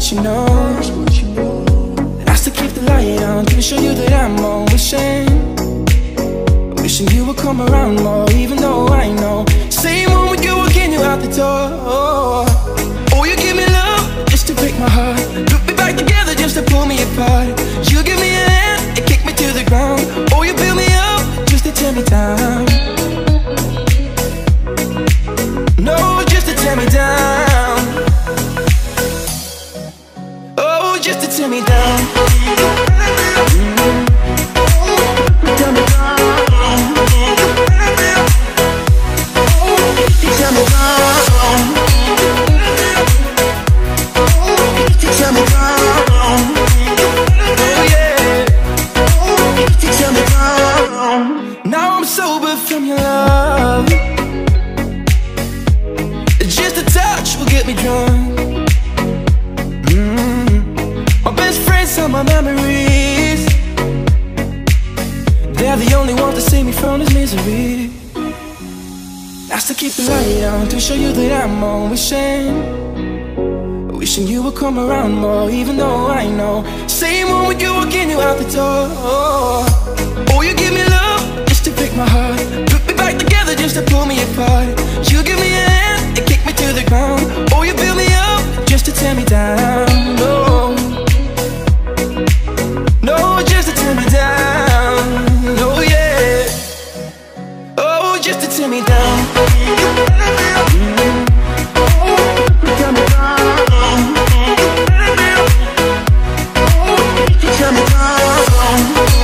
what you know. And I still keep the light on to show you that I'm on. Wishing you would come around more, even though I know same moment you walking you out the door. Oh, you give me love just to break my heart, put me back together just to pull me apart. You give me a hand and kick me to the ground. Oh, you build me up just to tear me down. No, just to tear me down. Oh, just to tear me down. Tear me down. Tear me down. Tear me down. Oh yeah. Tear me down. Now I'm sober from your love. Just a touch will get me drunk. My best friends are my memories. They're the only ones that save me from this misery. I still keep the light on to show you that I'm on. Wishing you would come around more, even though I know same moment you walking you out the door. Oh, you give me love just to break my heart, put me back together just to pull me apart. You give me a hand and kick me to the ground. Oh, you build me up just to tear me down. No, no, just to tear me down. Oh yeah. Oh, just to tear me down. Tear me down. Tear me down.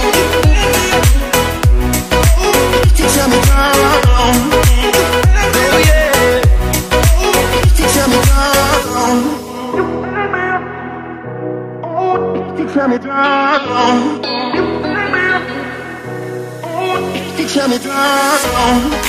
Tear me down. Oh yeah. Tear me down. Tear me down. Tear me down.